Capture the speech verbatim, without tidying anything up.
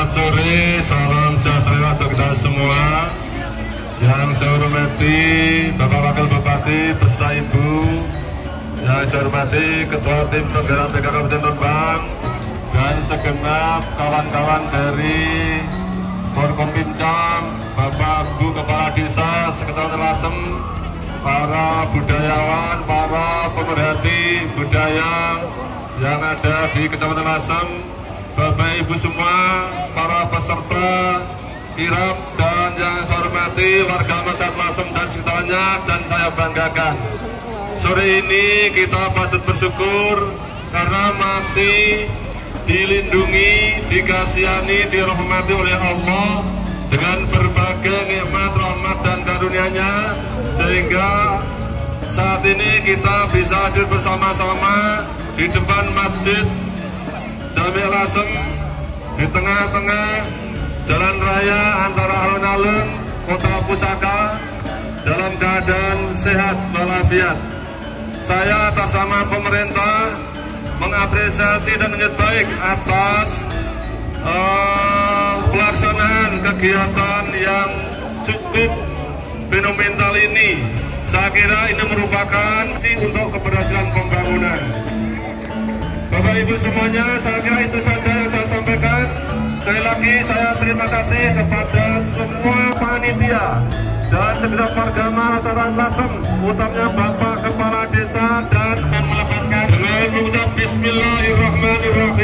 Selamat sore, salam sejahtera untuk kita semua. Yang saya hormati Bapak Wakil Bupati beserta Ibu, yang saya hormati Ketua Tim Penggerak P K K Kabupaten Rembang, dan segenap kawan-kawan dari Forkompimcam, Bapak Bu Kepala Desa, Sekretariat Lasem, para budayawan, para pemerhati budaya yang ada di Kecamatan Lasem, Bapak Ibu semua, para peserta kirap, dan yang saya hormati warga masyarakat Lasem dan sekitarnya, dan saya banggakan sore ini kita patut bersyukur karena masih dilindungi, dikasihani, dirahmati oleh Allah dengan berbagai nikmat, rahmat dan karunia-Nya, sehingga saat ini kita bisa hadir bersama-sama di depan Masjid Jami' Lasem, di tengah-tengah jalan raya antara alun-alun Kota Pusaka, dalam keadaan sehat walafiat. Saya atas nama pemerintah mengapresiasi dan menyambut baik atas uh, pelaksanaan kegiatan yang cukup fenomenal ini. Saya kira ini merupakan kunci untuk keberhasilan pembangunan. Bapak Ibu semuanya, saya kira itu saja yang saya sampaikan. Sekali lagi saya terima kasih kepada semua panitia dan segenap warga masyarakat Lasem, utamanya Bapak Kepala Desa, dan saya melepaskan dengan mengucap Bismillahirrahmanirrahim.